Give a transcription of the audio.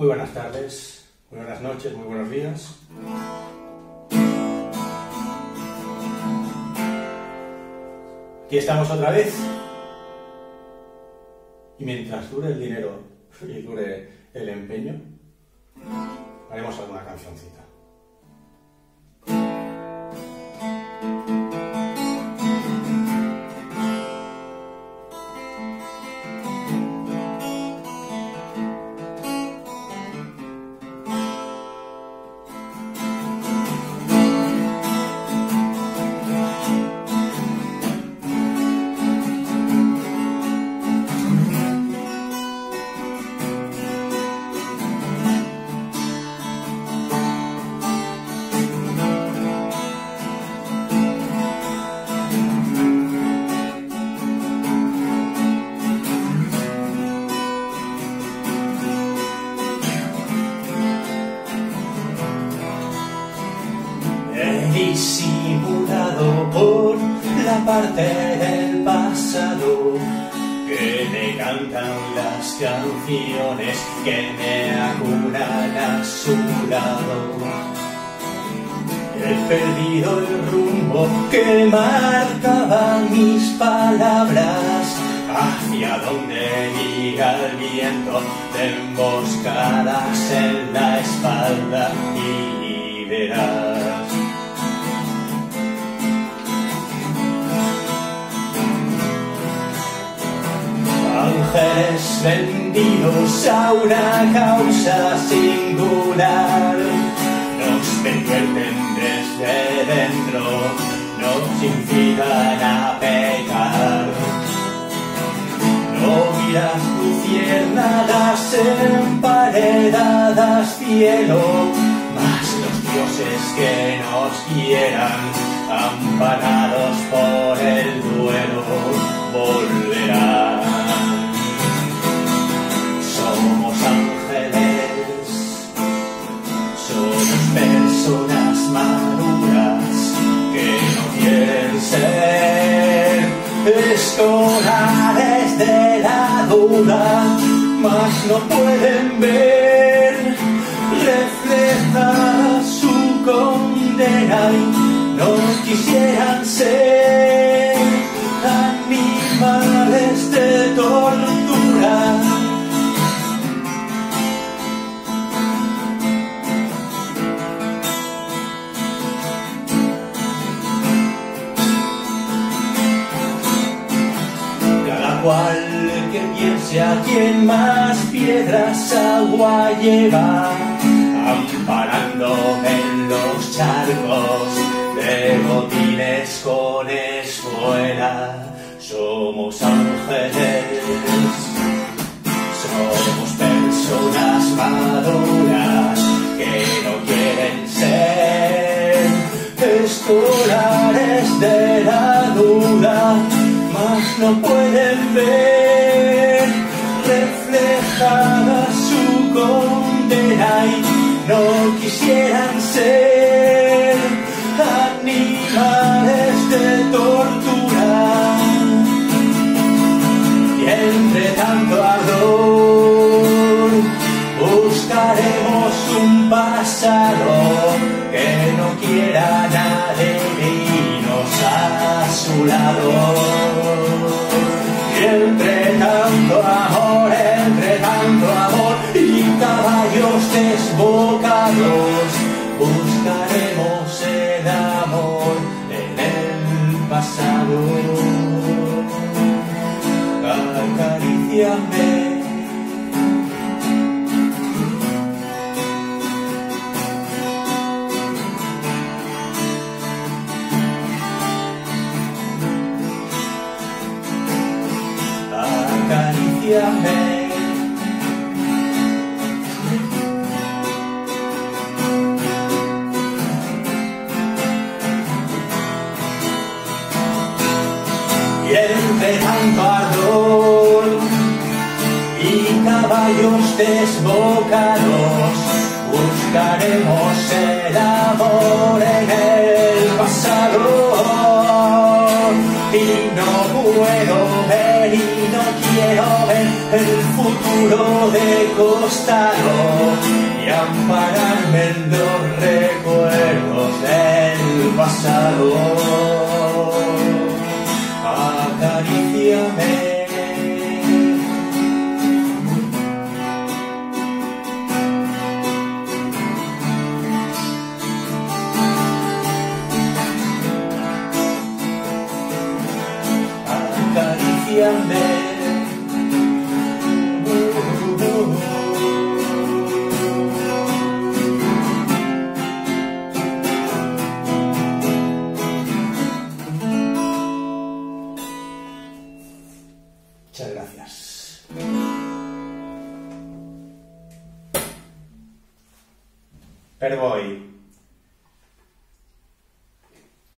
Muy buenas tardes, muy buenas noches, muy buenos días. Aquí estamos otra vez. Y mientras dure el dinero y dure el empeño, haremos alguna cancioncita. Disimulado por la parte del pasado que me cantan las canciones que me acunan a su lado. He perdido el rumbo que marcaban mis palabras, hacia donde diga el viento, de emboscadas en la espalda y verás. Ángeles vendidos a una causa singular, nos pervierten desde dentro, nos incitan a pecar. No miras luciérnagas emparedadas cielo, mas los dioses que nos quieran, amparados por el duelo, volverán. Somos ángeles, somos personas maduras que no quieren ser escolares de la duda, mas no pueden ver reflejada su condena y no quisieran ser animales de tortura. Cual que piense a quien más piedras agua lleva, amparando en los charcos de botines con escuela. Somos ángeles, somos personas maduras que no quieren ser escolares de la duda, mas no pueden ver reflejada su condena y no quisieran ser animales de tortura. Y entre tanto ardor buscaremos un pasado que no quiera adherirnos a su lado. Y entre tanto amor y caballos desbocados, buscaremos el amor en el pasado. Acaríciame. Acaríciame. Y entre tanto ardor y caballos desbocados, buscaremos el amor en el pasado. Y no puedo ver y no quiero ver el futuro de costado y ampararme en los recuerdos del pasado. Acaríciame. Acaríciame. Muchas gracias. Per voi.